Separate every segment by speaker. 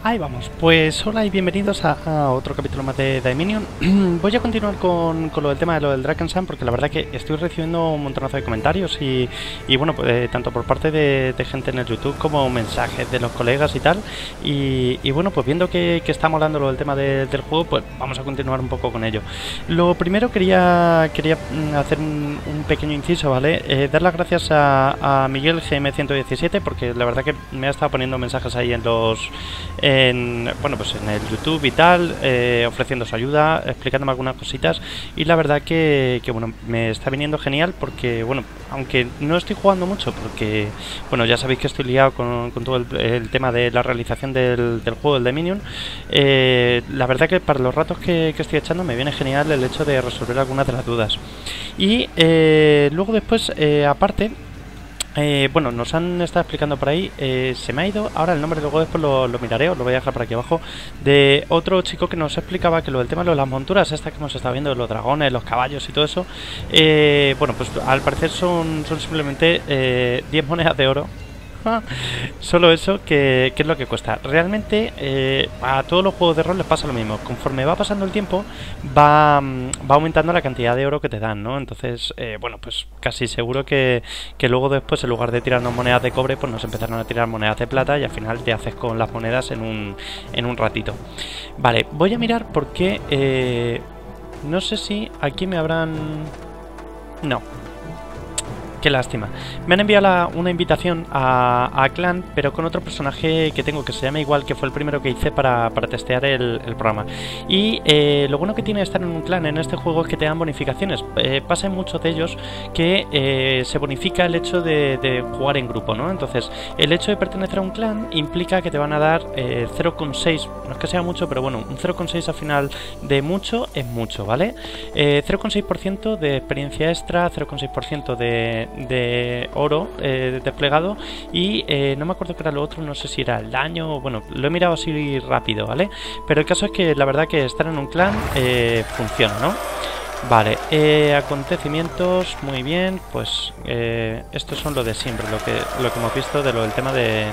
Speaker 1: Ahí vamos, pues hola y bienvenidos a otro capítulo más de Dominion. Voy a continuar con lo del tema de lo del Drakensang, porque la verdad que estoy recibiendo un montonazo de comentarios y bueno, pues, tanto por parte de gente en el YouTube como mensajes de los colegas y tal. Y bueno, pues viendo que está molando lo del tema del juego, pues vamos a continuar un poco con ello. Lo primero quería hacer un pequeño inciso, ¿vale? Dar las gracias a Miguel GM117, porque la verdad que me ha estado poniendo mensajes ahí bueno, pues en el YouTube y tal, ofreciendo su ayuda, explicándome algunas cositas, y la verdad que bueno, me está viniendo genial, porque bueno, aunque no estoy jugando mucho, porque bueno, ya sabéis que estoy liado con todo el tema de la realización del juego del Dominion, la verdad que para los ratos que estoy echando me viene genial el hecho de resolver algunas de las dudas. Y luego después, aparte, bueno, nos han estado explicando por ahí, se me ha ido ahora el nombre, luego después lo miraré, os lo voy a dejar por aquí abajo, de otro chico que nos explicaba que lo del tema de las monturas, estas que hemos estado viendo, los dragones, los caballos y todo eso, bueno, pues al parecer son simplemente 10 monedas de oro. Solo eso, que es lo que cuesta. Realmente a todos los juegos de rol les pasa lo mismo. Conforme va pasando el tiempo, va aumentando la cantidad de oro que te dan, ¿no? Entonces, bueno, pues casi seguro que luego después, en lugar de tirarnos monedas de cobre, pues nos empezarán a tirar monedas de plata y al final te haces con las monedas en un ratito. Vale, voy a mirar porque no sé si aquí me habrán... No. Qué lástima. Me han enviado una invitación a Clan, pero con otro personaje que tengo que se llama igual, que fue el primero que hice para testear el programa. Y lo bueno que tiene estar en un clan en este juego es que te dan bonificaciones. Pasa en muchos de ellos que se bonifica el hecho de jugar en grupo, ¿no? Entonces, el hecho de pertenecer a un clan implica que te van a dar 0,6, no es que sea mucho, pero bueno, un 0,6 al final de mucho es mucho, ¿vale? 0,6% de experiencia extra, 0,6% de oro desplegado y no me acuerdo qué era lo otro, no sé si era el daño, bueno, lo he mirado así rápido, ¿vale? Pero el caso es que la verdad que estar en un clan funciona, ¿no? Vale, acontecimientos, muy bien, pues estos son lo de siempre, lo que hemos visto de lo del tema de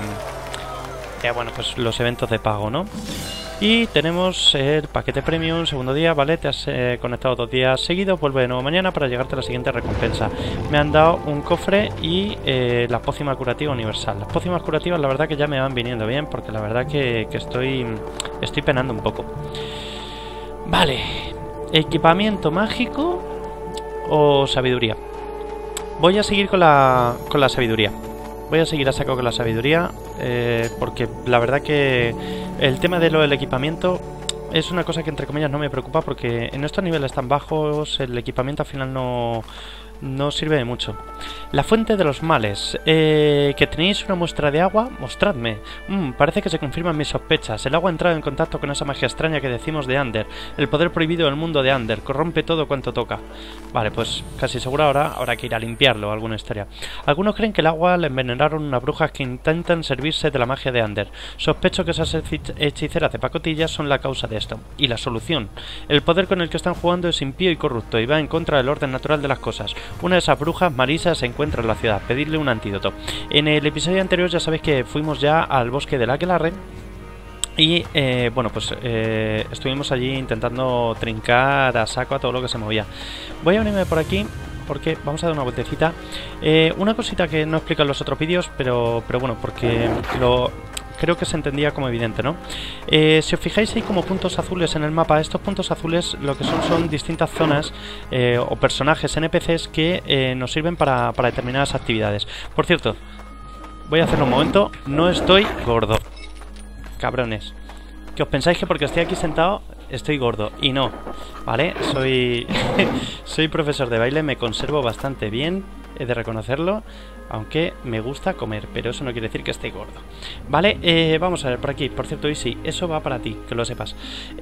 Speaker 1: bueno, pues los eventos de pago, ¿no? Y tenemos el paquete premium, segundo día, vale, te has conectado 2 días seguidos, vuelve de nuevo mañana para llegarte a la siguiente recompensa. Me han dado un cofre y la pócima curativa universal. Las pócimas curativas la verdad que ya me van viniendo bien, porque la verdad que estoy penando un poco. Vale, equipamiento mágico o sabiduría. Voy a seguir con la sabiduría. Voy a seguir a saco con la sabiduría, porque la verdad que el tema de lo del equipamiento es una cosa que entre comillas no me preocupa, porque en estos niveles tan bajos el equipamiento al final no sirve de mucho. La fuente de los males. Que tenéis una muestra de agua, mostradme. Parece que se confirman mis sospechas. El agua ha entrado en contacto con esa magia extraña que decimos de Ander. El poder prohibido del mundo de Ander. Corrompe todo cuanto toca. Vale, pues casi seguro ahora habrá que ir a limpiarlo, alguna historia. Algunos creen que el agua le envenenaron unas brujas que intentan servirse de la magia de Ander. Sospecho que esas hechiceras de pacotillas son la causa de esto. Y la solución. El poder con el que están jugando es impío y corrupto y va en contra del orden natural de las cosas. Una de esas brujas, Marisa, se encuentra en la ciudad. Pedirle un antídoto. En el episodio anterior ya sabéis que fuimos ya al bosque del Aquelarre. Y bueno, pues estuvimos allí intentando trincar a saco a todo lo que se movía. Voy a venirme por aquí porque vamos a dar una vueltecita. Una cosita que no explico en los otros vídeos, pero bueno, porque creo que se entendía como evidente, ¿no? Si os fijáis hay como puntos azules en el mapa. Estos puntos azules lo que son distintas zonas o personajes NPCs que nos sirven para determinadas actividades. Por cierto, voy a hacerlo un momento. No estoy gordo, cabrones. Que os pensáis que porque estoy aquí sentado estoy gordo, y no, ¿vale? Soy profesor de baile, me conservo bastante bien, he de reconocerlo, aunque me gusta comer, pero eso no quiere decir que esté gordo. Vale, vamos a ver por aquí, por cierto, y sí, eso va para ti, que lo sepas.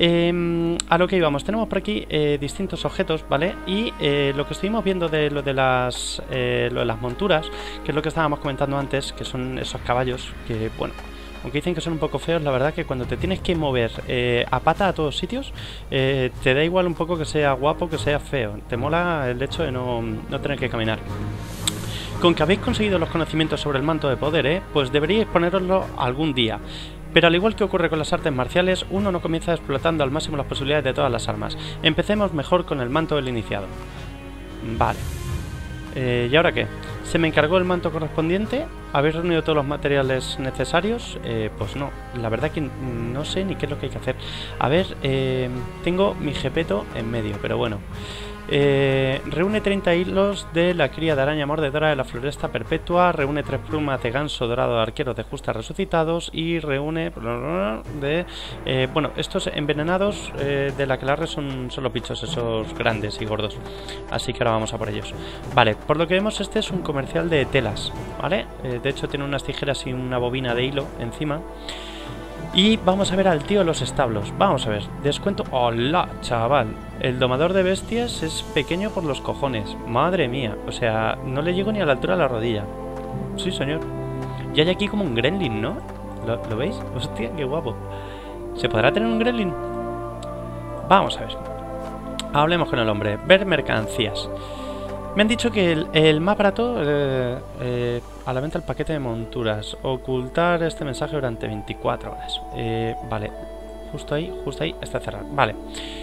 Speaker 1: A lo que íbamos, tenemos por aquí distintos objetos, ¿vale? Y lo que estuvimos viendo de lo de las monturas, que es lo que estábamos comentando antes, que son esos caballos que, bueno, aunque dicen que son un poco feos, la verdad que cuando te tienes que mover a pata a todos sitios, te da igual un poco que sea guapo, que sea feo. Te mola el hecho de no tener que caminar. Con que habéis conseguido los conocimientos sobre el manto de poder, pues deberíais ponéroslo algún día. Pero al igual que ocurre con las artes marciales, uno no comienza explotando al máximo las posibilidades de todas las armas. Empecemos mejor con el manto del iniciado. Vale. ¿Y ahora qué? ¿Se me encargó el manto correspondiente? ¿Habéis reunido todos los materiales necesarios? Pues no, la verdad que no sé ni qué es lo que hay que hacer. A ver, tengo mi Gepeto en medio, pero bueno. Reúne 30 hilos de la cría de araña mordedora de la floresta perpetua, reúne 3 plumas de ganso dorado de arqueros de justa resucitados y reúne de... bueno, estos envenenados de la aquelarre son los bichos esos grandes y gordos, así que ahora vamos a por ellos. Vale, por lo que vemos este es un comercial de telas, ¿vale? De hecho tiene unas tijeras y una bobina de hilo encima. Y vamos a ver al tío de los establos. Vamos a ver, descuento... ¡Hola, chaval! El domador de bestias es pequeño por los cojones. Madre mía, o sea, no le llego ni a la altura de la rodilla. Sí, señor. Y hay aquí como un gremlin, ¿no? ¿Lo veis? Hostia, qué guapo. ¿Se podrá tener un gremlin? Vamos a ver. Hablemos con el hombre. Ver mercancías. Me han dicho que el más barato, a la venta el paquete de monturas. Ocultar este mensaje durante 24 horas. Vale, justo ahí está cerrado. Vale.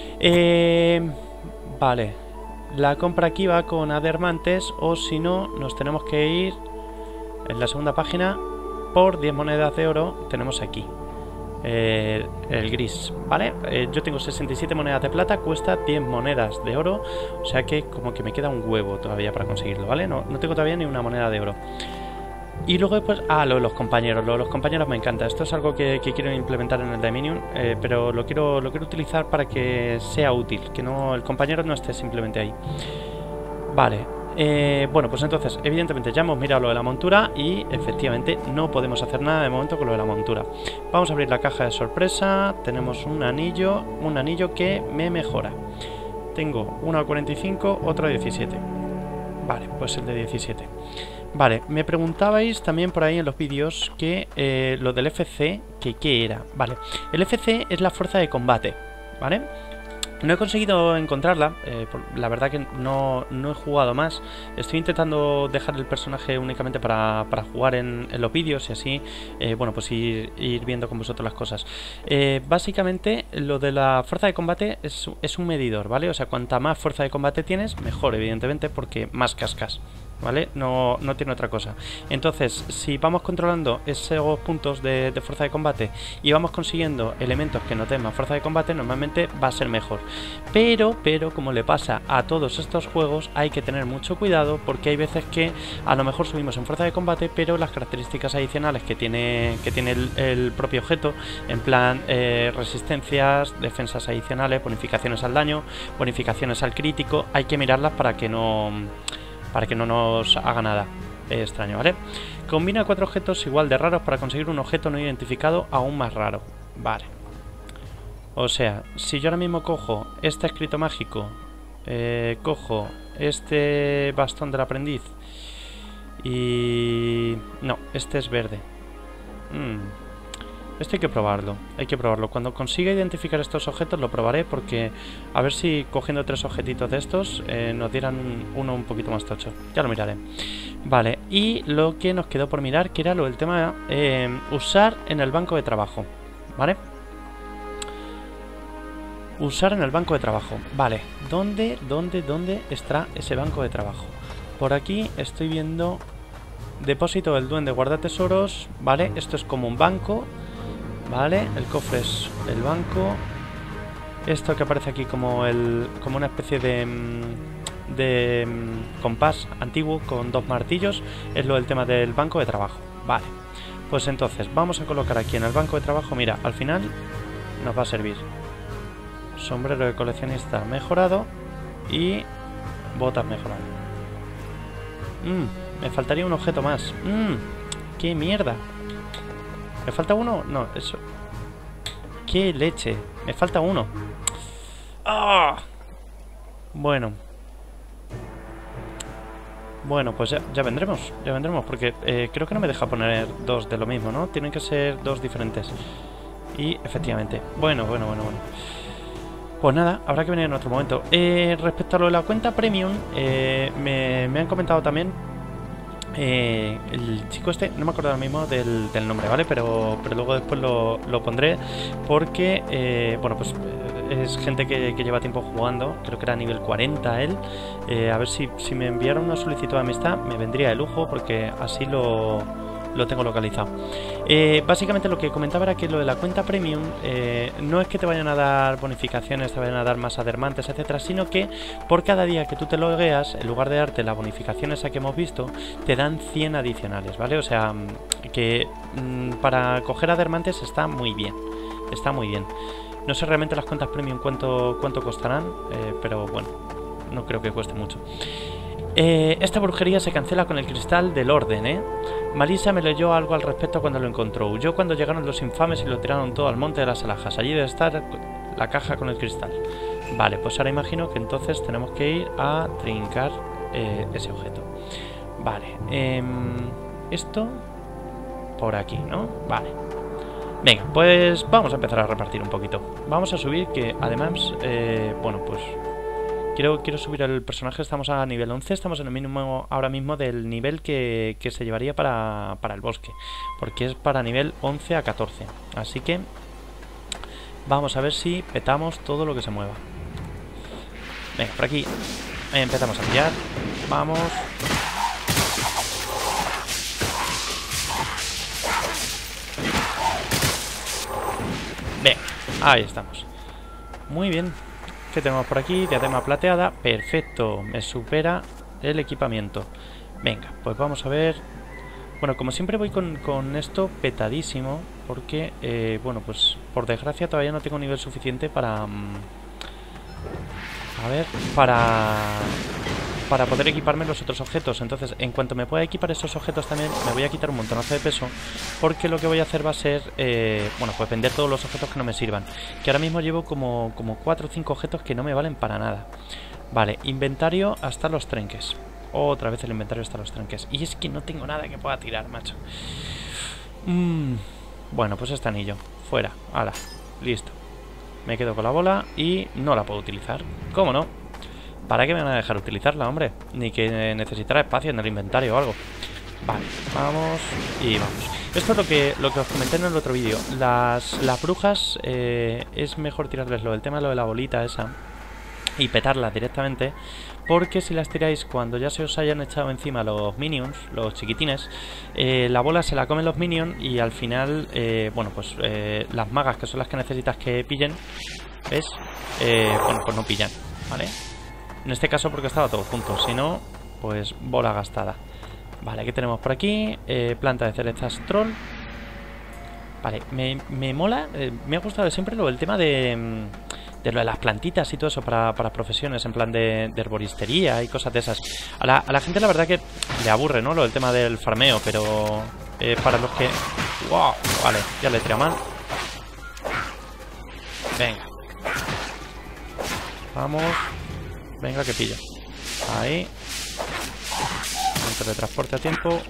Speaker 1: Vale. La compra aquí va con Adermantes, o si no, nos tenemos que ir en la segunda página por 10 monedas de oro. Tenemos aquí el gris, ¿vale? Yo tengo 67 monedas de plata, cuesta 10 monedas de oro, o sea que como que me queda un huevo todavía para conseguirlo, ¿vale? No tengo todavía ni una moneda de oro. Y luego después, lo de los compañeros me encanta. Esto es algo que quiero implementar en el Dominion, pero lo quiero utilizar para que sea útil, que no el compañero no esté simplemente ahí. Vale. Bueno, pues entonces, evidentemente ya hemos mirado lo de la montura y efectivamente no podemos hacer nada de momento con lo de la montura. Vamos a abrir la caja de sorpresa. Tenemos un anillo que me mejora. Tengo uno a 45, otro a 17. Vale, pues el de 17. Vale, me preguntabais también por ahí en los vídeos que lo del FC, que qué era. Vale, el FC es la fuerza de combate, ¿vale? No he conseguido encontrarla, la verdad que no he jugado más. Estoy intentando dejar el personaje únicamente para jugar en los vídeos y así, bueno, pues ir viendo con vosotros las cosas. Básicamente, lo de la fuerza de combate es un medidor, ¿vale? O sea, cuanta más fuerza de combate tienes, mejor, evidentemente, porque más cascas, ¿vale? No tiene otra cosa. Entonces, si vamos controlando esos puntos de fuerza de combate y vamos consiguiendo elementos que nos den más fuerza de combate, normalmente va a ser mejor. Pero, como le pasa a todos estos juegos, hay que tener mucho cuidado porque hay veces que a lo mejor subimos en fuerza de combate, pero las características adicionales que tiene el propio objeto, en plan resistencias, defensas adicionales, bonificaciones al daño, bonificaciones al crítico, hay que mirarlas para que no nos haga nada extraño, ¿vale? Combina 4 objetos igual de raros para conseguir un objeto no identificado aún más raro. Vale. O sea, si yo ahora mismo cojo este escrito mágico, cojo este bastón del aprendiz y... no, este es verde. Esto hay que probarlo, Cuando consiga identificar estos objetos lo probaré porque a ver si cogiendo 3 objetitos de estos nos dieran uno un poquito más tocho. Ya lo miraré. Vale, y lo que nos quedó por mirar, que era el tema usar en el banco de trabajo, ¿vale? Usar en el banco de trabajo. Vale, ¿dónde está ese banco de trabajo? Por aquí estoy viendo depósito del duende guarda tesoros, ¿vale? Esto es como un banco. Vale, el cofre es el banco. Esto que aparece aquí como una especie de compás antiguo con 2 martillos es lo del tema del banco de trabajo. Vale, pues entonces vamos a colocar aquí en el banco de trabajo. Mira, al final nos va a servir sombrero de coleccionista mejorado y botas mejoradas. Me faltaría un objeto más. ¡Qué mierda! ¿Me falta uno? No, eso... ¡Qué leche! Me falta uno. ¡Ah! Bueno, pues ya vendremos. Porque creo que no me deja poner 2 de lo mismo, ¿no? Tienen que ser 2 diferentes. Y efectivamente. Bueno. Pues nada, habrá que venir en otro momento. Respecto a lo de la cuenta Premium, me han comentado también El chico este, no me acuerdo ahora mismo del nombre, ¿vale? Pero luego después lo pondré porque, bueno, pues es gente que lleva tiempo jugando. Creo que era nivel 40 él. A ver si me enviara una solicitud de amistad me vendría de lujo porque así lo tengo localizado. Básicamente lo que comentaba era que lo de la cuenta premium no es que te vayan a dar bonificaciones, te vayan a dar más adermantes, etcétera, sino que por cada día que tú te logueas, en lugar de darte la bonificación esa que hemos visto, te dan 100 adicionales, ¿vale? O sea, que para coger adermantes está muy bien, está muy bien. No sé realmente las cuentas premium cuánto costarán, pero bueno, no creo que cueste mucho. Esta brujería se cancela con el cristal del orden, ¿eh? Malisa me leyó algo al respecto cuando lo encontró. Huyó cuando llegaron los infames y lo tiraron todo al monte de las alhajas. Allí debe estar la caja con el cristal. Vale, pues ahora imagino que entonces tenemos que ir a trincar ese objeto. Vale, esto por aquí, ¿no? Vale. Venga, pues vamos a empezar a repartir un poquito. Vamos a subir, que además, bueno, pues quiero subir el personaje. Estamos a nivel 11, estamos en el mínimo ahora mismo del nivel que se llevaría para el bosque, porque es para nivel 11 a 14. Así que vamos a ver si petamos todo lo que se mueva. Venga, por aquí empezamos a pillar. Vamos. Venga, ahí estamos. Muy bien. ¿Qué tenemos por aquí? Diadema plateada. Perfecto. Me supera el equipamiento. Venga, pues vamos a ver. Bueno, como siempre voy con esto petadísimo. Porque, bueno, pues por desgracia todavía no tengo nivel suficiente para... a ver, para poder equiparme los otros objetos. Entonces, en cuanto me pueda equipar esos objetos también me voy a quitar un montonazo de peso, porque lo que voy a hacer va a ser, bueno, pues vender todos los objetos que no me sirvan. Que ahora mismo llevo como 4 o 5 objetos que no me valen para nada. Vale, inventario hasta los trenques. Otra vez el inventario hasta los trenques. Y es que no tengo nada que pueda tirar, macho. Bueno, pues este anillo, fuera, hala, listo. Me quedo con la bola y no la puedo utilizar. ¿Cómo no? ¿Para qué me van a dejar utilizarla, hombre? Ni que necesitara espacio en el inventario o algo. Vale, vamos y vamos. Esto es lo que os comenté en el otro vídeo. Las brujas es mejor tirarles el tema de lo de la bolita esa y petarlas directamente, porque si las tiráis cuando ya se os hayan echado encima los minions, los chiquitines, la bola se la comen los minions y al final, bueno, pues las magas, que son las que necesitas que pillen, ¿ves? Bueno, pues no pillan, ¿vale? En este caso porque estaba todo junto, si no, pues bola gastada. Vale, ¿qué tenemos por aquí? Planta de cerezas troll. Vale, me mola, me ha gustado siempre el tema de lo de las plantitas y todo eso para profesiones, en plan de herboristería y cosas de esas. A la gente la verdad que le aburre, ¿no? Lo del tema del farmeo, pero para los que... ¡Wow! Vale, ya le he tirado mal. Venga. Vamos. Venga, que pillo. Ahí. Un teletransporte a tiempo. Vale.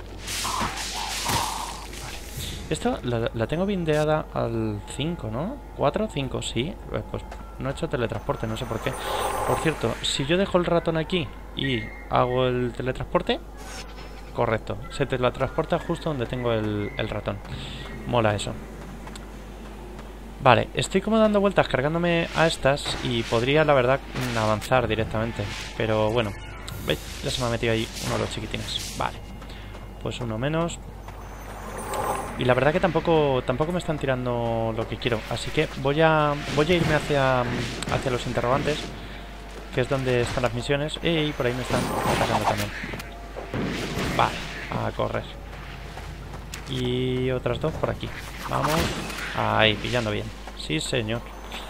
Speaker 1: Esto la tengo bindeada al 5, ¿no? 4, 5, sí. Pues no he hecho teletransporte, no sé por qué. Por cierto, si yo dejo el ratón aquí y hago el teletransporte, correcto, se teletransporta justo donde tengo el ratón. Mola eso. Vale, estoy como dando vueltas cargándome a estas y podría, la verdad, avanzar directamente. Pero bueno, ¿veis? Ya se me ha metido ahí uno de los chiquitines. Vale, pues uno menos. Y la verdad que tampoco me están tirando lo que quiero. Así que voy a irme hacia los interrogantes, que es donde están las misiones. Y por ahí me están atacando también. Vale, a correr. Y otras dos por aquí. Vamos. Ahí, pillando bien. Sí, señor.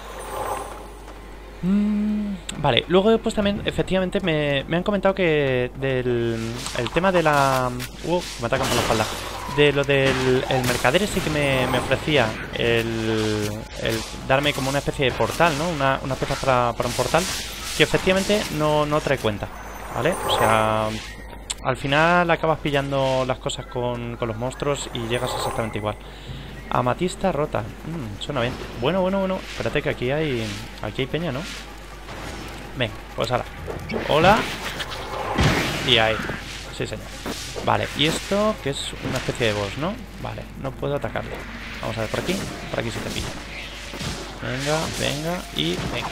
Speaker 1: Vale, luego pues también, efectivamente, me han comentado que el tema de la... me atacan por la espalda. De lo del mercader ese que me ofrecía el darme como una especie de portal, ¿no? Una pieza para un portal, que efectivamente no trae cuenta, ¿vale? O sea, al final acabas pillando las cosas con los monstruos y llegas exactamente igual. Amatista rota. Suena bien. Bueno. Espérate que aquí hay peña, ¿no? Venga, pues ahora. Hola. Y ahí. Sí, señor. Vale, y esto que es una especie de boss, ¿no? Vale, no puedo atacarlo. Vamos a ver por aquí se te pilla. Venga, venga y venga.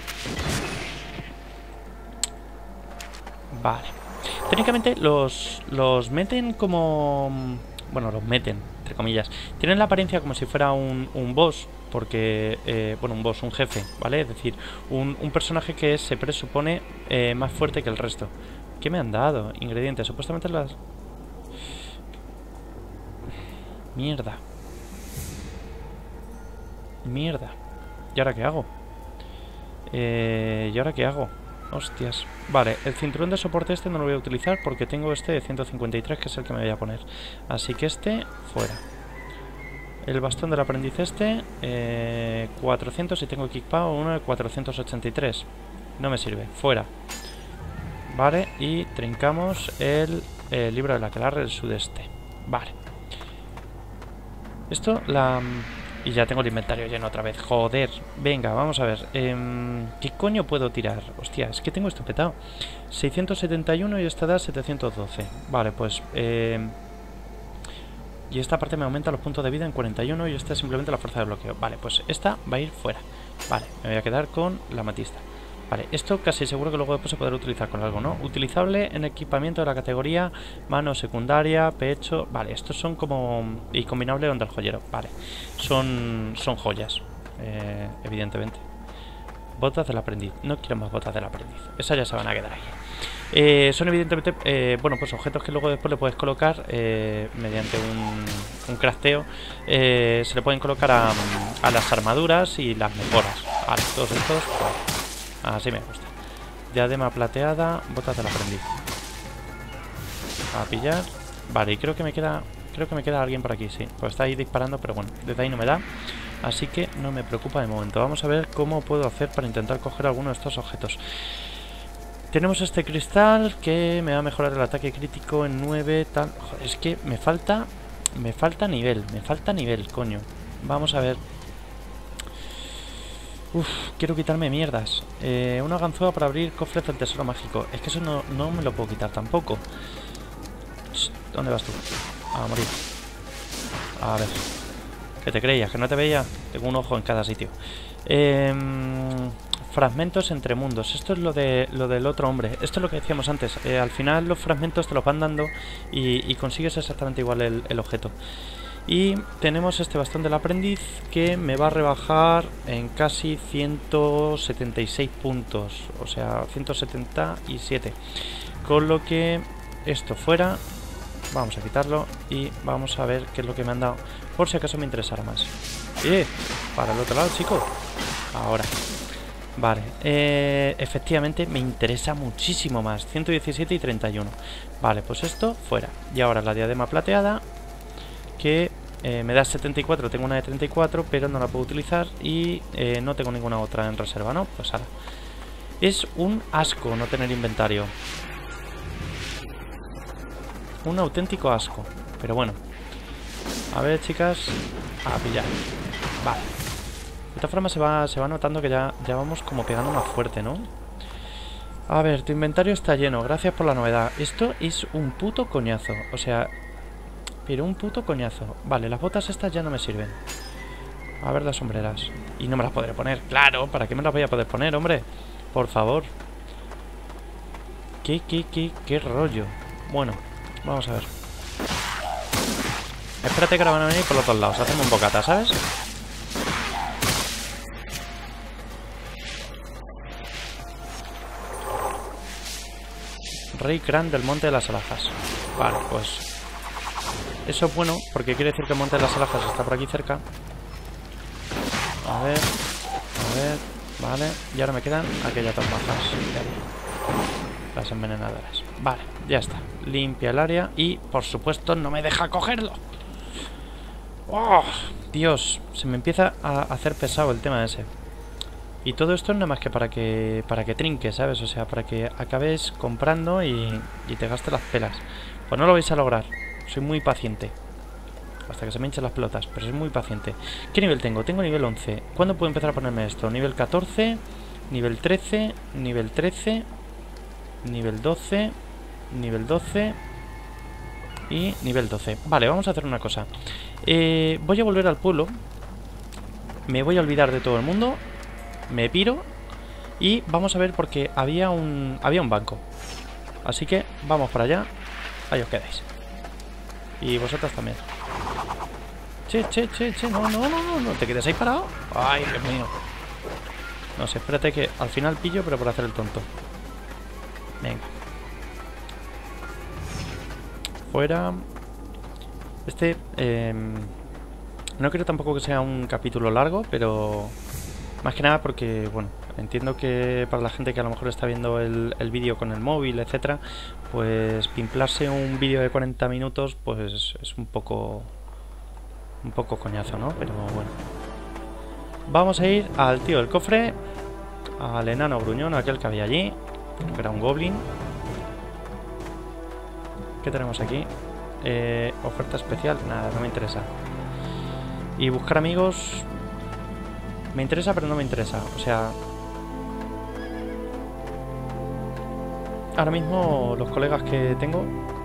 Speaker 1: Vale. Técnicamente los meten como... Bueno, los meten, entre comillas. Tienen la apariencia como si fuera un boss, porque... bueno, un boss, un jefe, ¿vale? Es decir, un personaje que se presupone más fuerte que el resto. ¿Qué me han dado? Ingredientes, supuestamente las... Mierda. Mierda. ¿Y ahora qué hago? ¿Y ahora qué hago? Hostias. Vale, el cinturón de soporte este no lo voy a utilizar porque tengo este de 153, que es el que me voy a poner. Así que este, fuera. El bastón del aprendiz este, 400 y tengo equipado uno de 483. No me sirve, fuera. Vale, y trincamos el libro del aquelarre del sudeste. Vale. Esto, y ya tengo el inventario lleno otra vez. Joder. Venga, vamos a ver. ¿Qué coño puedo tirar? Hostia, es que tengo esto petado. 671 y esta da 712. Vale, pues... y esta parte me aumenta los puntos de vida en 41 y esta es simplemente la fuerza de bloqueo. Vale, pues esta va a ir fuera. Vale, me voy a quedar con la amatista. Vale, esto casi seguro que luego después se podrá utilizar con algo, ¿no? Utilizable en equipamiento de la categoría mano secundaria, pecho... Vale, estos son como... Y combinable con el joyero, vale. Son joyas, evidentemente. Botas del aprendiz. No quiero más botas del aprendiz. Esas ya se van a quedar ahí. Son evidentemente, bueno, pues objetos que luego después le puedes colocar mediante un crafteo. Se le pueden colocar a las armaduras y las mejoras. Vale, todos estos... Así me gusta. Diadema plateada, botas del aprendiz. A pillar. Vale, y creo que me queda alguien por aquí, sí. Pues está ahí disparando, pero bueno, desde ahí no me da. Así que no me preocupa de momento. Vamos a ver cómo puedo hacer para intentar coger alguno de estos objetos. Tenemos este cristal que me va a mejorar el ataque crítico en 9, tal. Joder, es que me falta nivel, coño. Vamos a ver. Uf, quiero quitarme mierdas. Una ganzúa para abrir cofres del tesoro mágico. Es que eso no me lo puedo quitar tampoco. ¿Dónde vas tú? A morir. A ver. ¿Qué te creías? ¿Que no te veía? Tengo un ojo en cada sitio. Fragmentos entre mundos. Esto es lo del otro hombre. Esto es lo que decíamos antes. Al final los fragmentos te los van dando y consigues exactamente igual el objeto. Y tenemos este bastón del aprendiz que me va a rebajar en casi 176 puntos. O sea, 177. Con lo que esto fuera. Vamos a quitarlo y vamos a ver qué es lo que me han dado. Por si acaso me interesara más. Para el otro lado, chico. Ahora. Vale. Efectivamente me interesa muchísimo más. 117 y 31. Vale, pues esto fuera. Y ahora la diadema plateada. Que me da 74, tengo una de 34, pero no la puedo utilizar y no tengo ninguna otra en reserva, ¿no? Pues ahora. Es un asco no tener inventario. Un auténtico asco. Pero bueno. A ver, chicas. A pillar. Vale. De esta forma se va notando que ya vamos como pegando más fuerte, ¿no? A ver, tu inventario está lleno. Gracias por la novedad. Esto es un puto coñazo. O sea... Pero un puto coñazo. Vale, las botas estas ya no me sirven. A ver las sombreras. Y no me las podré poner. Claro, ¿para qué me las voy a poder poner, hombre? Por favor. ¿Qué rollo? Bueno, vamos a ver. Espérate que ahora van a venir por los dos lados. Hacemos un bocata, ¿sabes? Rey Kran del Monte de las Alhajas. Vale, pues... Eso es bueno, porque quiere decir que el Monte de las Alhajas está por aquí cerca. A ver, vale. Y ahora me quedan aquellas dos bajas. Las envenenadoras. Vale, ya está. Limpia el área y, por supuesto, no me deja cogerlo. ¡Oh! Dios, se me empieza a hacer pesado el tema ese. Y todo esto no es más que para que trinques, ¿sabes? O sea, para que acabes comprando y te gastes las pelas. Pues no lo vais a lograr. Soy muy paciente. Hasta que se me hinchen las pelotas. Pero soy muy paciente. ¿Qué nivel tengo? Tengo nivel 11. ¿Cuándo puedo empezar a ponerme esto? Nivel 14. Nivel 13. Nivel 13. Nivel 12. Nivel 12. Y nivel 12. Vale, vamos a hacer una cosa. Voy a volver al pueblo. Me voy a olvidar de todo el mundo. Me piro. Y vamos a ver porque había un banco. Así que vamos para allá. Ahí os quedáis. Y vosotras también. Che, no te quedes ahí parado. Ay, Dios mío. No sé, espérate que al final pillo, pero por hacer el tonto. Venga. Fuera. No creo tampoco que sea un capítulo largo, pero más que nada porque, bueno, entiendo que para la gente que a lo mejor está viendo el vídeo con el móvil, etcétera, pues pimplarse un vídeo de 40 minutos pues es un poco coñazo, ¿no? Pero bueno. Vamos a ir al tío del cofre, al enano gruñón, aquel que había allí, que era un goblin. ¿Qué tenemos aquí? Oferta especial, nada, no me interesa. Y buscar amigos me interesa, pero no me interesa. O sea, ahora mismo los colegas que tengo,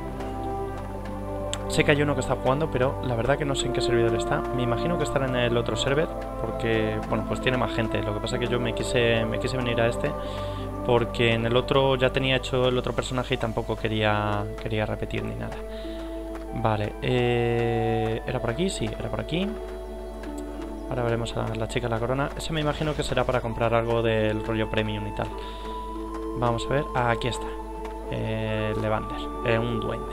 Speaker 1: sé que hay uno que está jugando, pero la verdad que no sé en qué servidor está. Me imagino que estará en el otro server, porque, bueno, pues tiene más gente. Lo que pasa es que yo me quise venir a este, porque en el otro ya tenía hecho el otro personaje y tampoco quería repetir ni nada. Vale, ¿era por aquí? Sí, era por aquí. Ahora veremos a la chica de la corona. Ese me imagino que será para comprar algo del rollo premium y tal. Vamos a ver, aquí está. Levander, un duende.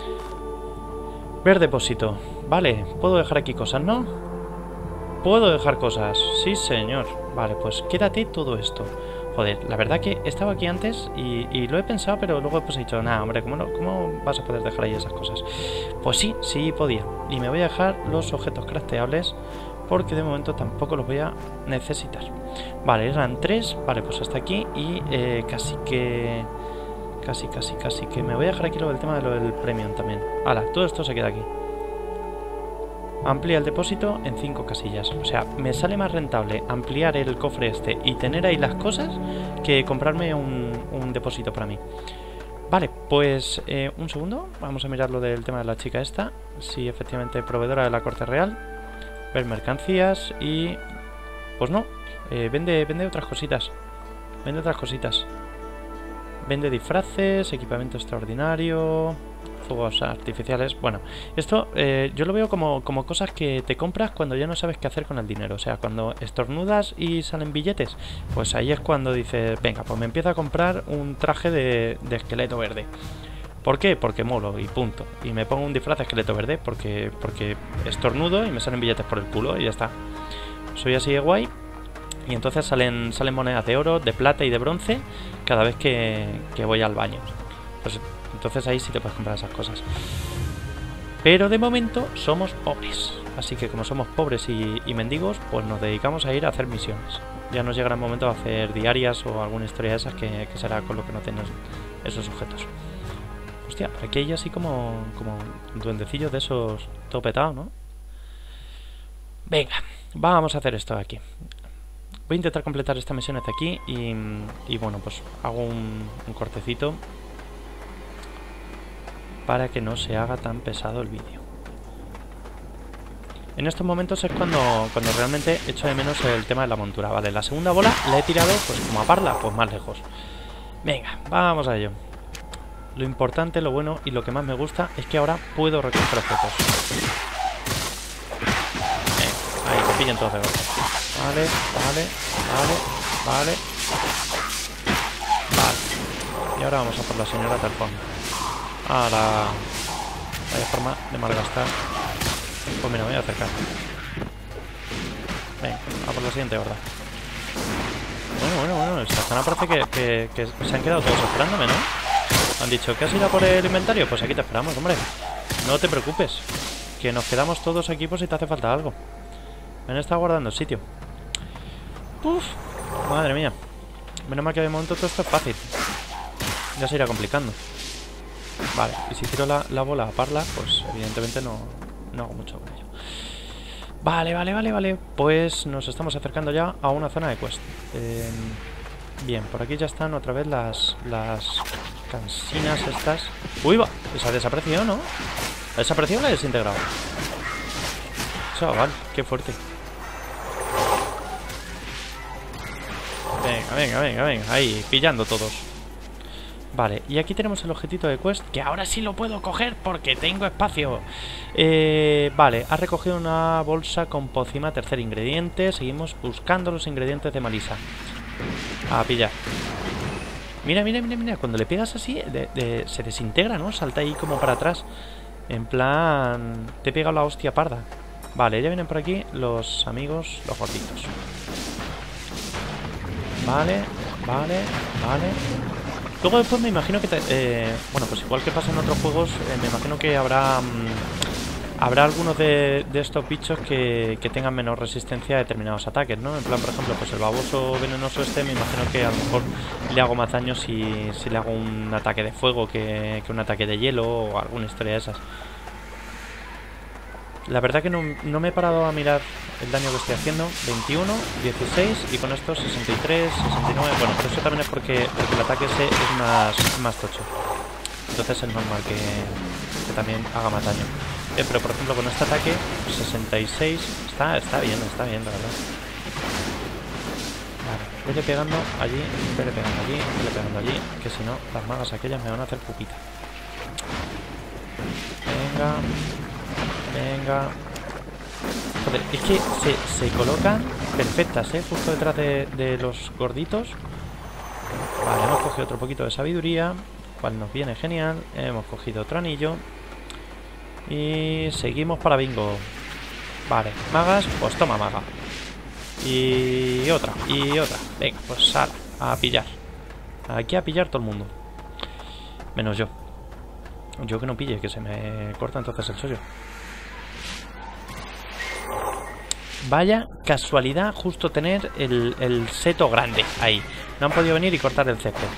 Speaker 1: Ver depósito. Vale, puedo dejar aquí cosas, ¿no? Puedo dejar cosas, sí señor. Vale, pues quédate todo esto. Joder, la verdad que estaba aquí antes y lo he pensado, pero luego pues he dicho, nada, hombre, ¿cómo vas a poder dejar ahí esas cosas? Pues sí podía. Y me voy a dejar los objetos crafteables, porque de momento tampoco los voy a necesitar. Vale, eran 3, vale, pues hasta aquí. Y casi que me voy a dejar aquí lo del tema de lo del premium también. Hala, todo esto se queda aquí. Amplía el depósito en 5 casillas. O sea, me sale más rentable ampliar el cofre este y tener ahí las cosas que comprarme un depósito para mí. Vale, pues un segundo. Vamos a mirar lo del tema de la chica esta. Si efectivamente proveedora de la corte real. Ver mercancías y... pues no, vende otras cositas. Vende otras cositas. Vende disfraces, equipamiento extraordinario, fuegos artificiales. Bueno, esto yo lo veo como cosas que te compras cuando ya no sabes qué hacer con el dinero. O sea, cuando estornudas y salen billetes, pues ahí es cuando dices, venga, pues me empiezo a comprar un traje de esqueleto verde. ¿Por qué? Porque molo y punto. Y me pongo un disfraz de esqueleto verde porque estornudo y me salen billetes por el culo y ya está. Soy así de guay. Y entonces salen monedas de oro, de plata y de bronce cada vez que voy al baño. Pues entonces ahí sí te puedes comprar esas cosas. Pero de momento somos pobres. Así que como somos pobres y mendigos, pues nos dedicamos a ir a hacer misiones. Ya nos llegará el momento de hacer diarias o alguna historia de esas que será con lo que no tenemos esos objetos. Hostia, aquí hay así como duendecillos de esos topetados, ¿no? Venga, vamos a hacer esto de aquí. Voy a intentar completar esta misión hasta aquí y bueno, pues hago un cortecito para que no se haga tan pesado el vídeo. En estos momentos es cuando realmente echo de menos el tema de la montura. Vale, la segunda bola la he tirado pues como a parla, pues más lejos. Venga, vamos a ello. Lo importante, lo bueno y lo que más me gusta es que ahora puedo recoger objetos. Venga, ahí, que pillen todos de golpe. Vale. Y ahora vamos a por la señora Talfón. Vaya forma de malgastar. Pues mira, me voy a acercar. Venga, a por la siguiente horda. Bueno, esta zona parece que se han quedado todos esperándome, ¿no? Han dicho, ¿qué has ido a por el inventario? Pues aquí te esperamos, hombre. No te preocupes, que nos quedamos todos aquí por si te hace falta algo. Me han estado guardando el sitio. Uf, madre mía. Menos mal que de momento todo esto es fácil. Ya se irá complicando. Vale, y si tiro la bola a parla, pues evidentemente no hago mucho con ello. Vale. Pues nos estamos acercando ya a una zona de quest. Bien, por aquí ya están otra vez las cansinas estas. ¡Uy, va! Esa ha desaparecido, ¿no? ¿Ha desaparecido o la he desintegrado? Chaval, qué fuerte. Venga, venga, venga, venga. Ahí, pillando todos. Vale, y aquí tenemos el objetito de quest, que ahora sí lo puedo coger porque tengo espacio. Vale, has recogido una bolsa con pócima, tercer ingrediente. Seguimos buscando los ingredientes de Malisa. A pillar. Mira, mira, mira, mira. Cuando le pegas así, se desintegra, ¿no? Salta ahí como para atrás. En plan... Te he pegado la hostia parda. Vale, ya vienen por aquí los amigos, los gorditos. Vale, vale, vale. Luego después me imagino que... bueno, pues igual que pasa en otros juegos, me imagino que habrá algunos de estos bichos que tengan menor resistencia a determinados ataques, ¿no? En plan, por ejemplo, pues el baboso venenoso este, me imagino que a lo mejor le hago más daño si le hago un ataque de fuego que un ataque de hielo o alguna historia de esas. La verdad que no me he parado a mirar el daño que estoy haciendo. 21, 16 y con esto 63, 69. Bueno, pero eso también es porque el ataque ese es más tocho. Entonces es normal que también haga más daño. Pero por ejemplo con este ataque 66 está bien, la verdad. Vale, vete pegando allí, vete pegando allí, vete pegando allí, que si no las magas aquellas me van a hacer pupita. Venga. Venga. Joder, es que se colocan perfectas, justo detrás de los gorditos. Vale, hemos cogido otro poquito de sabiduría, cual nos viene genial. Hemos cogido otro anillo. Y seguimos para bingo. Vale, magas, pues toma maga. Y otra, y otra. Venga, pues a pillar. Aquí a pillar todo el mundo. Menos yo. Yo que no pille, que se me corta entonces el chollo. Vaya casualidad justo tener el seto grande ahí. No han podido venir y cortar el césped.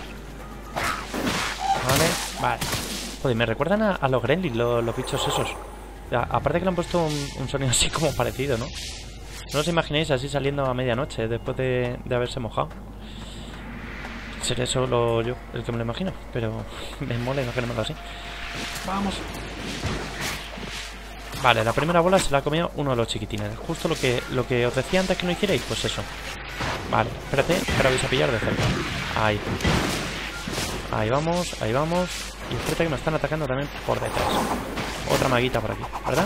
Speaker 1: Vale, vale. Joder, me recuerdan a los gremlins, los bichos esos. Aparte que le han puesto un sonido así como parecido, ¿no? No os imaginéis así saliendo a medianoche después de haberse mojado. Seré solo yo el que me lo imagino, pero me mola imaginármelo así. Vamos. Vale, la primera bola se la ha comido uno de los chiquitines. Justo lo que os decía antes que no hicierais, pues eso. Vale, espérate, que ahora vais a pillar de cerca. Ahí. Ahí vamos, ahí vamos. Y espérate que me están atacando también por detrás. Otra maguita por aquí, ¿verdad?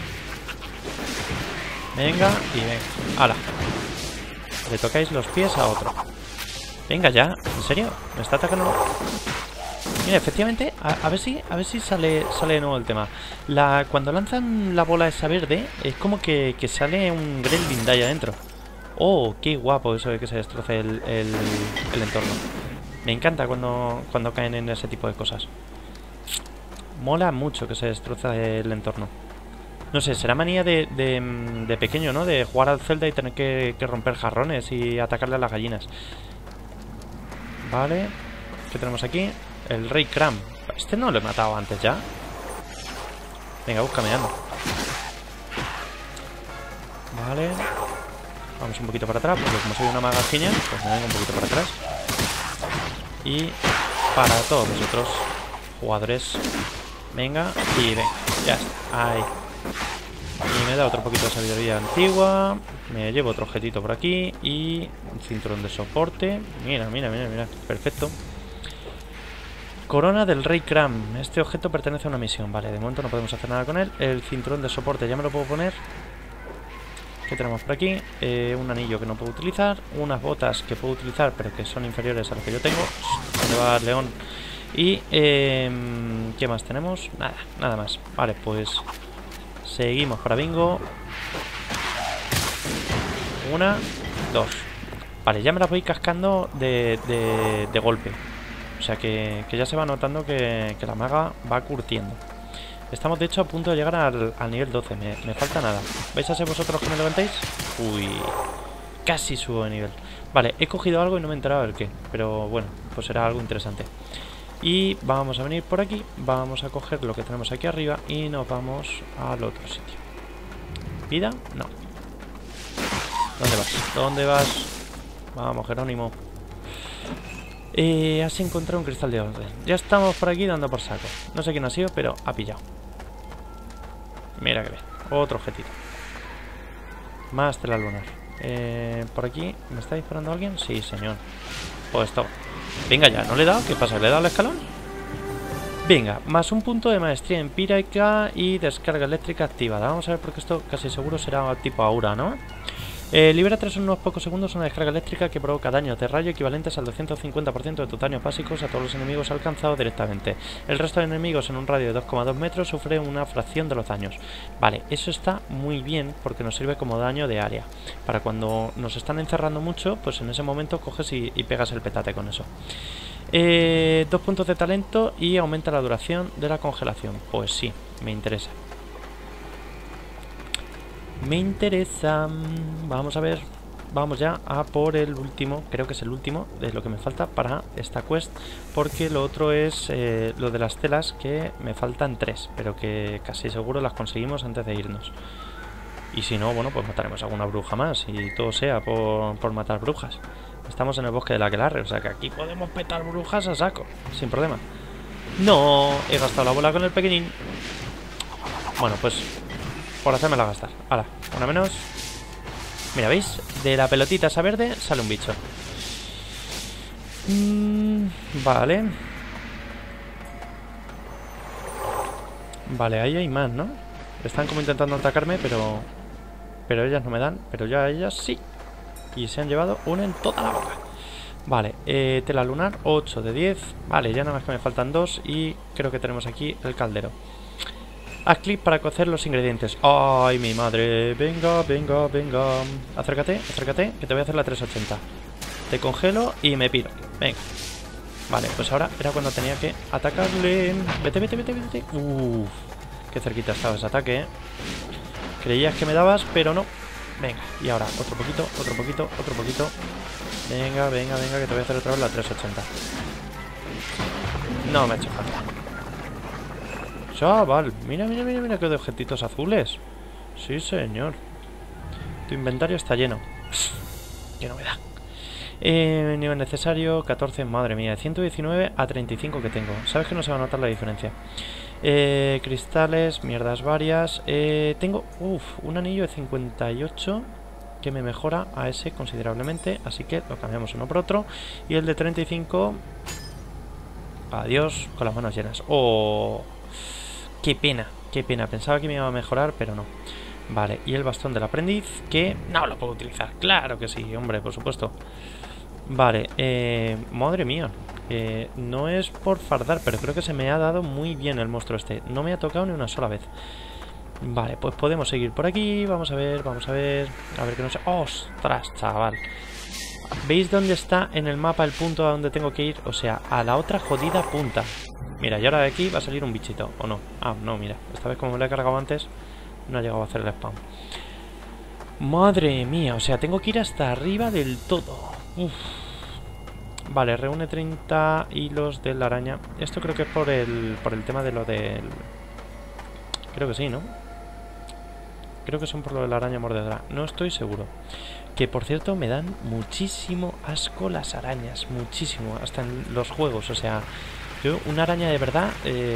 Speaker 1: Venga, y venga. ¡Hala! Le tocáis los pies a otro. Venga ya, ¿en serio? ¿Me está atacando? Mira, efectivamente, a ver si sale de nuevo el tema. Cuando lanzan la bola esa verde, es como que sale un gremlin de ahí adentro. Oh, qué guapo eso de que se destroce el entorno. Me encanta cuando caen en ese tipo de cosas. Mola mucho que se destroce el entorno. No sé, será manía de pequeño, ¿no? De jugar al Zelda y tener que romper jarrones y atacarle a las gallinas. Vale. ¿Qué tenemos aquí? El Rey Cram. Este no lo he matado antes ya. Venga, búscame, anda. Vale. Vamos un poquito para atrás, porque como soy una magajiña, pues me vengo un poquito para atrás. Y para todos vosotros, jugadores. Venga, y venga, ya está. Ahí. Y me da otro poquito de sabiduría antigua. Me llevo otro objetito por aquí. Y un cinturón de soporte. Mira, mira, mira, mira. Perfecto. Corona del Rey Cram. Este objeto pertenece a una misión. Vale, de momento no podemos hacer nada con él. El cinturón de soporte ya me lo puedo poner. ¿Qué tenemos por aquí? Un anillo que no puedo utilizar. Unas botas que puedo utilizar, pero que son inferiores a lo que yo tengo. ¿Dónde va el león? Y ¿qué más tenemos? Nada, nada más. Vale, pues seguimos para bingo. Una, dos. Vale, ya me las voy cascando de golpe. O sea que ya se va notando que la maga va curtiendo. Estamos de hecho a punto de llegar al nivel 12. Me falta nada. ¿Vais a ser vosotros que me levantéis? Uy, casi subo de nivel. Vale, he cogido algo y no me he enterado del qué. Pero bueno, pues será algo interesante. Y vamos a venir por aquí. Vamos a coger lo que tenemos aquí arriba y nos vamos al otro sitio. ¿Vida? No. ¿Dónde vas? ¿Dónde vas? Vamos, Jerónimo. Has encontrado un cristal de orden. Ya estamos por aquí dando por saco. No sé quién ha sido, pero ha pillado. Mira que bien. Otro objetito. Más tela lunar. Por aquí. ¿Me está disparando alguien? Sí, señor. Pues esto. Venga ya, ¿no le he dado? ¿Qué pasa? ¿Le he dado el escalón? Venga, más un punto de maestría empírica y descarga eléctrica activada. Vamos a ver porque esto casi seguro será tipo aura, ¿no? Libera tras unos pocos segundos una descarga eléctrica que provoca daños de rayo equivalentes al 250% de tus daños básicos a todos los enemigos alcanzados directamente. El resto de enemigos en un radio de 2,2 metros sufre una fracción de los daños. Vale, eso está muy bien porque nos sirve como daño de área. Para cuando nos están encerrando mucho, pues en ese momento coges y pegas el petate con eso. 2 puntos de talento y aumenta la duración de la congelación. Pues sí, me interesa. Me interesa. Vamos a ver. Vamos ya a por el último. Creo que es el último de lo que me falta para esta quest. Porque lo otro es lo de las telas, que me faltan 3. Pero que casi seguro las conseguimos antes de irnos. Y si no, bueno, pues mataremos a alguna bruja más. Y todo sea por matar brujas. Estamos en el bosque de la Aquelarre. O sea que aquí podemos petar brujas a saco. Sin problema. No, he gastado la bola con el pequeñín. Bueno, pues por hacérmela gastar. Hala, una menos. Mira, ¿veis? De la pelotita esa verde sale un bicho. Vale. Vale, ahí hay más, ¿no? Están como intentando atacarme, pero ellas no me dan. Pero ya ellas sí. Y se han llevado una en toda la boca. Vale, tela lunar, 8 de 10. Vale, ya nada más que me faltan 2. Y creo que tenemos aquí el caldero. Haz clic para cocer los ingredientes. ¡Ay, mi madre! Venga, venga, venga. Acércate, acércate, que te voy a hacer la 380. Te congelo y me piro. Venga. Vale, pues ahora era cuando tenía que atacarle. Vete, vete, vete, vete. Uff, qué cerquita estaba ese ataque, ¿eh? Creías que me dabas, pero no. Venga, y ahora otro poquito, otro poquito, otro poquito. Venga, venga, venga, que te voy a hacer otra vez la 380. No me ha hecho falta. Chaval, mira, mira, mira, mira qué de objetitos azules. Sí, señor. Tu inventario está lleno. Qué novedad. Nivel necesario, 14, madre mía. De 119 a 35 que tengo. Sabes que no se va a notar la diferencia. Cristales, mierdas varias. Tengo, un anillo de 58 que me mejora a ese considerablemente. Así que lo cambiamos uno por otro. Y el de 35... Adiós, con las manos llenas. ¡Oh! ¡Qué pena! ¡Qué pena! Pensaba que me iba a mejorar, pero no. Vale, y el bastón del aprendiz, que no lo puedo utilizar. Claro que sí, hombre, por supuesto. Vale, madre mía. No es por fardar, pero creo que se me ha dado muy bien el monstruo este. No me ha tocado ni una sola vez. Vale, pues podemos seguir por aquí. Vamos a ver, vamos a ver. A ver que no sé. ¡Ostras, chaval! ¿Veis dónde está en el mapa el punto a donde tengo que ir? O sea, a la otra jodida punta. Mira, y ahora de aquí va a salir un bichito, ¿o no? Ah, no, mira. Esta vez como me lo he cargado antes, no ha llegado a hacer el spam. Madre mía, o sea, tengo que ir hasta arriba del todo. Uf. Vale, reúne 30 hilos de la araña. Esto creo que es por el tema de lo del... Creo que sí, ¿no? Creo que son por lo de la araña mordedora. No estoy seguro. Que, por cierto, me dan muchísimo asco las arañas. Muchísimo. Hasta en los juegos, o sea... Yo, una araña de verdad...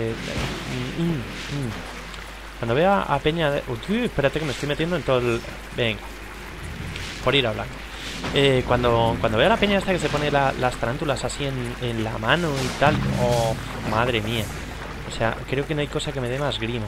Speaker 1: Cuando vea a peña... Uy, espérate que me estoy metiendo en todo el... Venga. Por ir hablando. Cuando vea a la peña esta que se pone las tarántulas así en la mano y tal... Oh, madre mía. O sea, creo que no hay cosa que me dé más grima.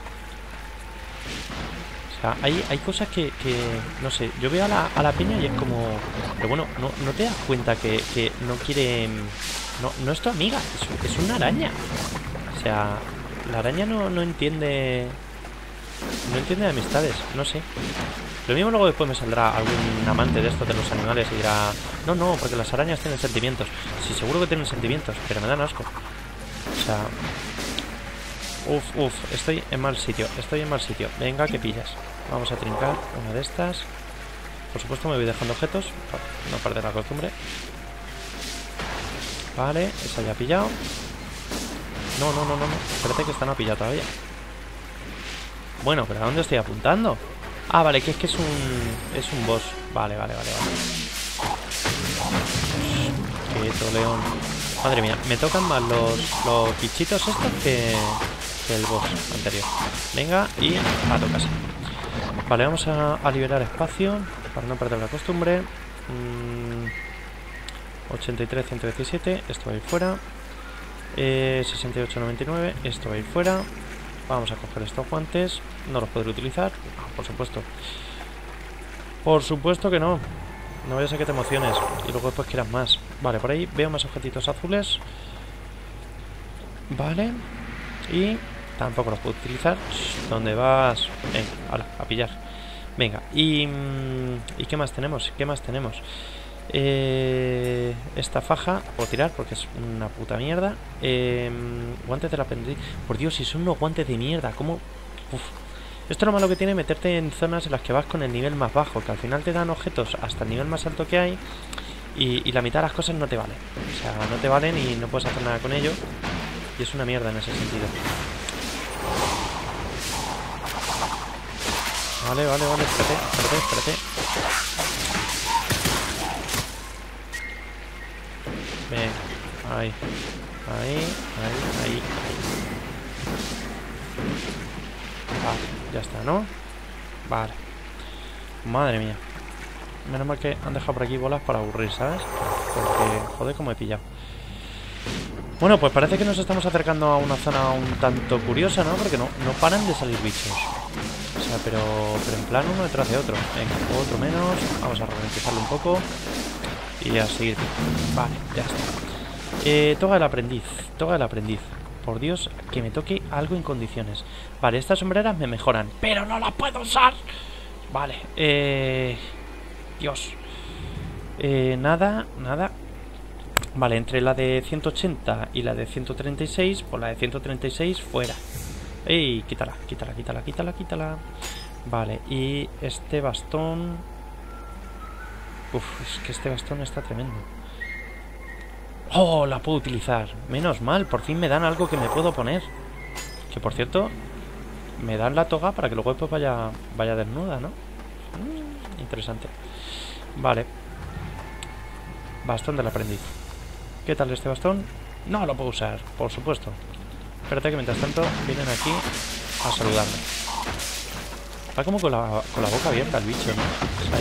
Speaker 1: O sea, hay cosas que no sé, yo veo a la peña y es como... Pero bueno, no te das cuenta que no quiere... No es tu amiga, es una araña. O sea, la araña no entiende... No entiende de amistades, no sé. Lo mismo luego después me saldrá algún amante de estos de los animales y dirá... No, porque las arañas tienen sentimientos. Sí, seguro que tienen sentimientos, pero me dan asco. O sea... Estoy en mal sitio, Venga, que pillas. Vamos a trincar una de estas. Por supuesto me voy dejando objetos para no perder la costumbre. Vale, esa ya ha pillado. No, espérate que esta no ha pillado todavía. Bueno, pero ¿a dónde estoy apuntando? Ah, vale, que es un boss. Vale. Quieto, león. Madre mía, me tocan más los bichitos estos que el boss anterior. Venga, y a tu casa. Vale, vamos a liberar espacio para no perder la costumbre. 83, 117, esto va a ir fuera. 68, 99, esto va a ir fuera. Vamos a coger estos guantes. No los podré utilizar. No, por supuesto. Por supuesto que no. No vaya a ser que te emociones y luego después quieras más. Vale, por ahí veo más objetitos azules. Vale. Y tampoco los puedo utilizar. ¿Dónde vas? Venga, ahora, a pillar. Venga, ¿y qué más tenemos? ¿Qué más tenemos? Esta faja puedo tirar porque es una puta mierda. Guantes del aprendiz. Por Dios, si son unos guantes de mierda. ¿Cómo? Uf. Esto es lo malo que tiene meterte en zonas en las que vas con el nivel más bajo, que al final te dan objetos hasta el nivel más alto que hay y la mitad de las cosas no te valen. O sea, no te valen y no puedes hacer nada con ello. Y es una mierda en ese sentido. Vale, espérate. Venga, ahí. Vale, ya está, ¿no? Vale. Madre mía. Menos mal que han dejado por aquí bolas para aburrir, ¿sabes? Porque, joder, cómo he pillado. Bueno, pues parece que nos estamos acercando a una zona un tanto curiosa, ¿no? Porque no paran de salir bichos. O sea, pero en plan uno detrás de otro. Venga, otro menos. Vamos a ralentizarlo un poco. Y a seguir. Vale, ya está. Toga del aprendiz. Por Dios, que me toque algo en condiciones. Vale, estas sombreras me mejoran, pero no las puedo usar. Vale, Dios. Nada. Vale, entre la de 180 y la de 136, pues la de 136 fuera. ¡Ey! Quítala. Vale, y este bastón... Uf, es que este bastón está tremendo. ¡Oh! La puedo utilizar. Menos mal, por fin me dan algo que me puedo poner. Que por cierto, me dan la toga para que luego después vaya desnuda, ¿no? Interesante. Vale. Bastón del aprendiz. ¿Qué tal este bastón? No lo puedo usar, por supuesto. Espérate que mientras tanto vienen aquí a saludarme. Va como con la boca abierta el bicho, ¿no?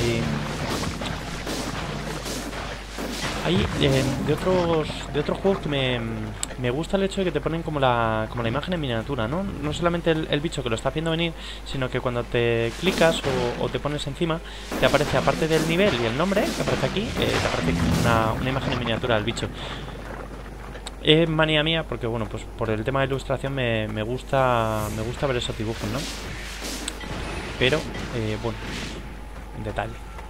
Speaker 1: Hay de otros juegos que me gusta el hecho de que te ponen como la imagen en miniatura, ¿no? No solamente el bicho que lo está viendo venir, sino que cuando te clicas o te pones encima, te aparece, aparte del nivel y el nombre que aparece aquí, te aparece una imagen en miniatura del bicho. Es manía mía porque, bueno, pues por el tema de ilustración me gusta ver esos dibujos, ¿no? Pero, bueno, en detalle.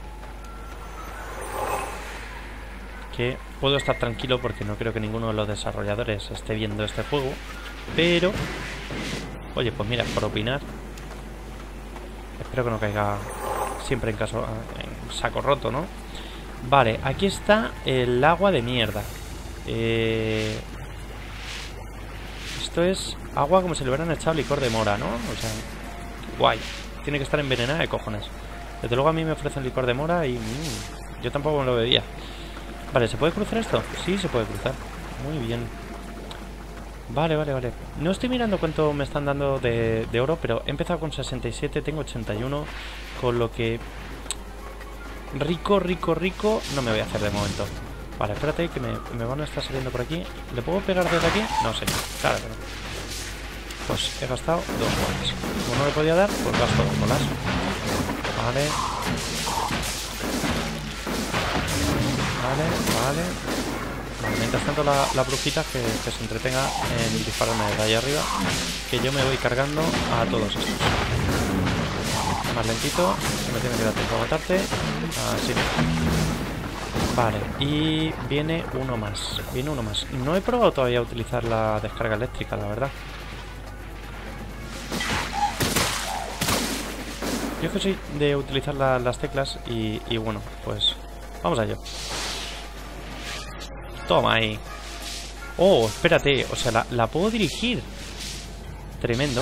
Speaker 1: Que puedo estar tranquilo porque no creo que ninguno de los desarrolladores esté viendo este juego. Pero, oye, pues mira, por opinar, espero que no caiga siempre en saco roto, ¿no? Vale, aquí está el agua de mierda. Esto es agua como si le hubieran echado licor de mora, ¿no? O sea, guay. Tiene que estar envenenada de cojones. Desde luego a mí me ofrecen licor de mora y yo tampoco me lo bebía. Vale, ¿se puede cruzar esto? Sí, se puede cruzar. Muy bien. Vale. No estoy mirando cuánto me están dando de oro, pero he empezado con 67, tengo 81, con lo que... Rico no me voy a hacer de momento. Vale, espérate que me van a estar saliendo por aquí. ¿Le puedo pegar desde aquí? No sé, claro que no. Pues he gastado 2 bolas. Como no le podía dar, pues gasto 2 bolas. Vale. Mientras tanto la brujita que se entretenga en dispararme desde ahí arriba, que yo me voy cargando a todos estos. Más lentito, que me tiene que dar tiempo a matarte. Así. Vale, y viene uno más. No he probado todavía a utilizar la descarga eléctrica, la verdad. Yo es que soy de utilizar las teclas y bueno, pues vamos a ello. Toma ahí. Oh, espérate. O sea, la puedo dirigir. Tremendo.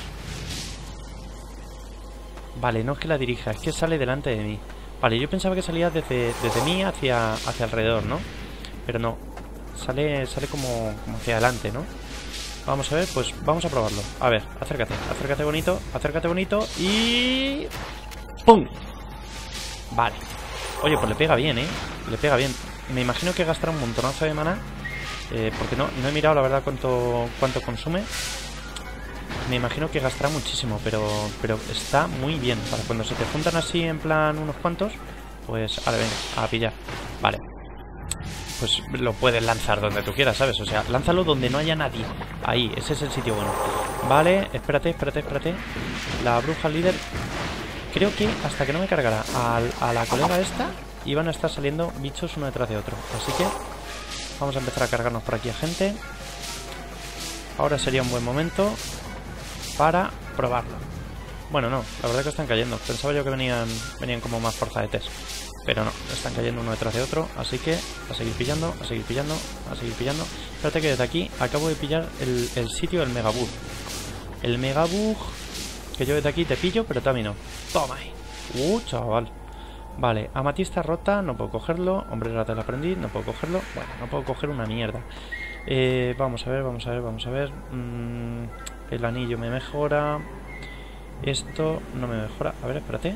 Speaker 1: Vale, no es que la dirija, es que sale delante de mí. Vale, yo pensaba que salía desde mí hacia alrededor, ¿no? pero no. Sale como hacia adelante, ¿no? Vamos a ver, pues vamos a probarlo. A ver, acércate bonito y... ¡pum! Vale. Oye, pues le pega bien, ¿eh? Le pega bien. Me imagino que gastará un montonazo de maná, porque no he mirado la verdad cuánto consume. Me imagino que gastará muchísimo, pero está muy bien. Para cuando se te juntan así en plan unos cuantos, pues a ver, venga, a pillar. Vale. Pues lo puedes lanzar donde tú quieras, ¿sabes? O sea, lánzalo donde no haya nadie. Ahí, ese es el sitio bueno. Vale, espérate. La bruja líder... Creo que hasta que no me cargara a la colega esta, iban a estar saliendo bichos uno detrás de otro. Así que vamos a empezar a cargarnos por aquí a gente. Ahora sería un buen momento para probarlo. Bueno, no, la verdad es que están cayendo. Pensaba yo que venían como más forzadetes, pero no, están cayendo uno detrás de otro. Así que a seguir pillando. Espérate que desde aquí acabo de pillar el sitio del Megabug. El Megabug, que yo desde aquí te pillo, pero tú a mí no. Toma ahí. Chaval. Vale, amatista rota, no puedo cogerlo. Hombrera del aprendiz, no puedo cogerlo. Bueno, no puedo coger una mierda. Vamos a ver. El anillo me mejora. Esto no me mejora. A ver, espérate.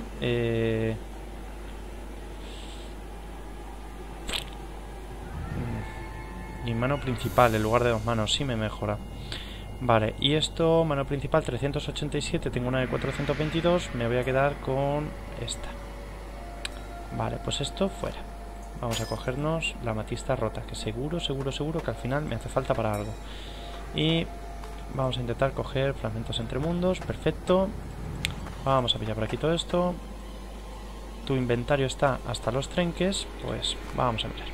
Speaker 1: Mi mano principal en lugar de 2 manos sí me mejora. Vale, y esto, mano principal 387, tengo una de 422, me voy a quedar con esta. Vale, pues esto fuera. Vamos a cogernos la amatista rota, que seguro que al final me hace falta para algo. Y vamos a intentar coger fragmentos entre mundos, perfecto. Vamos a pillar por aquí todo esto. Tu inventario está hasta los trenques, pues vamos a mirar.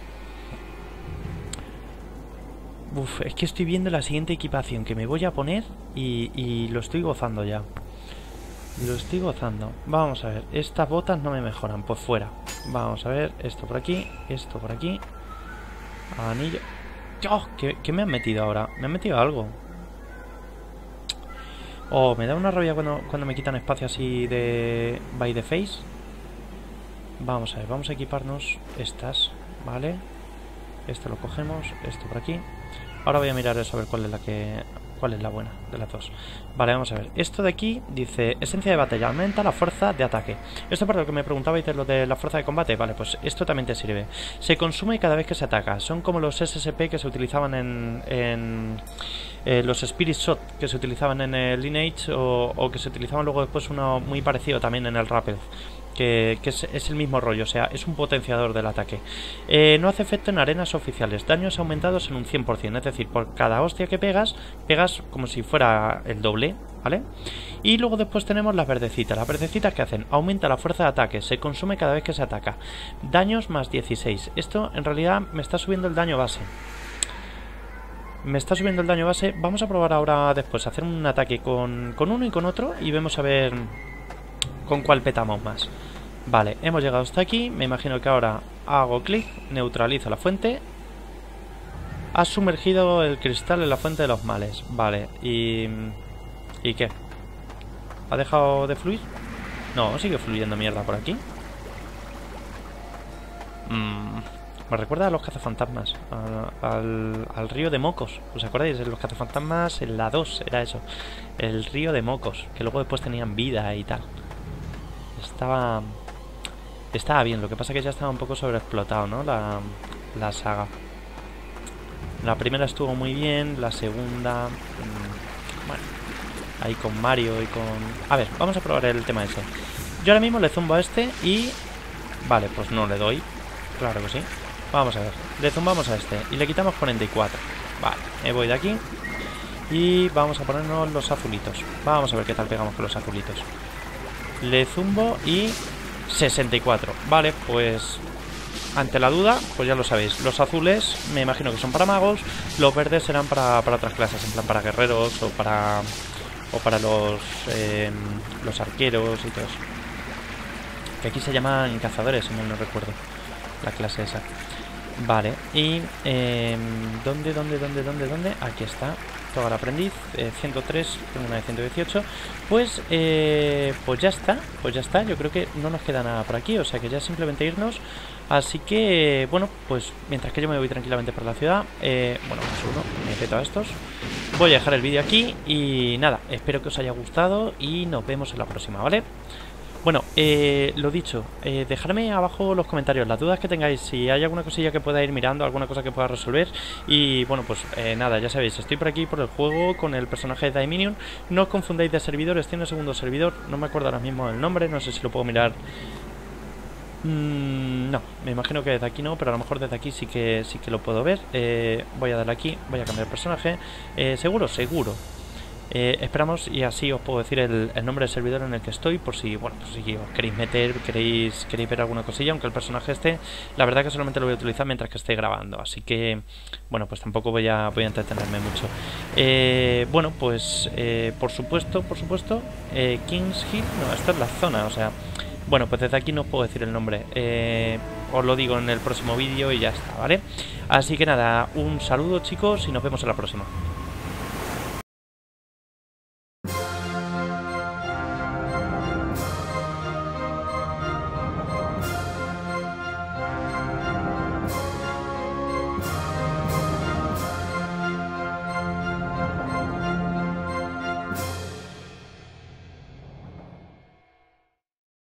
Speaker 1: Uf, es que estoy viendo la siguiente equipación que me voy a poner y lo estoy gozando ya. Lo estoy gozando. Vamos a ver, estas botas no me mejoran, pues fuera. Vamos a ver, esto por aquí, anillo. ¡Oh! ¿Qué me han metido ahora? Me han metido algo. Oh, me da una rabia cuando me quitan espacio así de by the face. Vamos a ver, vamos a equiparnos estas, ¿vale? Esto lo cogemos, esto por aquí. Ahora voy a mirar eso a ver cuál es la buena de las dos. Vale, vamos a ver. Esto de aquí dice esencia de batalla, aumenta la fuerza de ataque. Esto para lo que me preguntabais de lo de la fuerza de combate. Vale, pues esto también te sirve. Se consume cada vez que se ataca. Son como los SSP que se utilizaban en los Spirit Shot que se utilizaban en el Lineage o que se utilizaban luego después uno muy parecido también en el Rappel. Que es el mismo rollo, o sea, es un potenciador del ataque. No hace efecto en arenas oficiales. Daños aumentados en un 100%, es decir, por cada hostia que pegas como si fuera el doble, ¿vale? Y luego después tenemos las verdecitas. Las verdecitas que hacen, aumenta la fuerza de ataque, se consume cada vez que se ataca. Daños más 16. Esto en realidad me está subiendo el daño base. Vamos a probar ahora después, hacer un ataque con uno y con otro y vemos a ver con cuál petamos más. Vale, hemos llegado hasta aquí. Me imagino que ahora hago clic, neutralizo la fuente. Has sumergido el cristal en la fuente de los males. Vale, ¿y qué? ¿Ha dejado de fluir? No, sigue fluyendo mierda por aquí. Me recuerda a los cazafantasmas, al río de mocos. ¿Os acordáis? De los cazafantasmas en la 2 era eso. El río de mocos, que luego después tenían vida y tal. Estaba bien, lo que pasa es que ya estaba un poco sobreexplotado, ¿no? La saga. La primera estuvo muy bien, la segunda... bueno, ahí con Mario y con... A ver, vamos a probar el tema ese. Yo ahora mismo le zumbo a este y... Vale, pues no le doy. Claro que sí. Vamos a ver, le zumbamos a este y le quitamos 44. Vale, me voy de aquí y vamos a ponernos los azulitos. Vamos a ver qué tal pegamos con los azulitos. Le zumbo y 64. Vale, pues ante la duda, pues ya lo sabéis. Los azules me imagino que son para magos. Los verdes serán para otras clases, en plan para guerreros o para los arqueros y todo eso. Que aquí se llaman cazadores, si mal no recuerdo la clase esa. Vale, y ¿dónde? Aquí está. Todo el aprendiz, 103, tengo una de 118. Pues ya está. Yo creo que no nos queda nada por aquí. O sea que ya simplemente irnos Así que, bueno, pues mientras que yo me voy tranquilamente por la ciudad, bueno, un segundo, me peto a estos. Voy a dejar el vídeo aquí y nada, espero que os haya gustado y nos vemos en la próxima, ¿vale? Bueno, lo dicho, dejadme abajo los comentarios, las dudas que tengáis, si hay alguna cosilla que pueda ir mirando, alguna cosa que pueda resolver. Y bueno, pues nada, ya sabéis, estoy por aquí por el juego con el personaje de Daiminion. No os confundáis de servidor, estoy en el segundo servidor, no me acuerdo ahora mismo el nombre, no sé si lo puedo mirar. No, me imagino que desde aquí no, pero a lo mejor desde aquí sí que lo puedo ver. Voy a darle aquí, voy a cambiar el personaje. Seguro, seguro. Esperamos y así os puedo decir el nombre del servidor en el que estoy, por si, bueno, pues si os queréis meter, queréis ver alguna cosilla, aunque el personaje esté, la verdad que solamente lo voy a utilizar mientras que esté grabando, así que, bueno, pues tampoco voy a entretenerme mucho. Bueno, pues, por supuesto, Kings Hill, no, esta es la zona, o sea, bueno, pues desde aquí no os puedo decir el nombre, os lo digo en el próximo vídeo y ya está, ¿vale? Así que nada, un saludo chicos y nos vemos en la próxima.